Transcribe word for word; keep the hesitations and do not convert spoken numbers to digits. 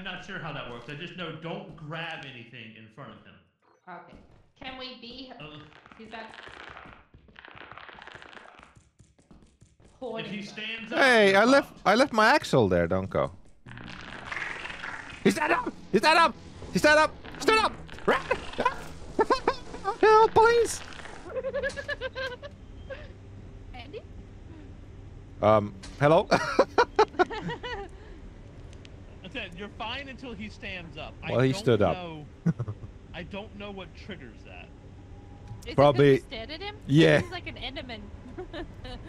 not sure how that works. I just know don't grab anything in front of him. Okay. Can we be? Uh, He's back. if he stands up, Hey, you're I left fucked. I left my axle there, don't go. He stand up! He stand up! He stand up! Stand up! Help, please! Andy? Um, hello? I said, you're fine until he stands up. Well, I he don't stood up. know, I don't know what triggers that. Is Probably- it 'cause you stared at him? Yeah. He's like an Enderman.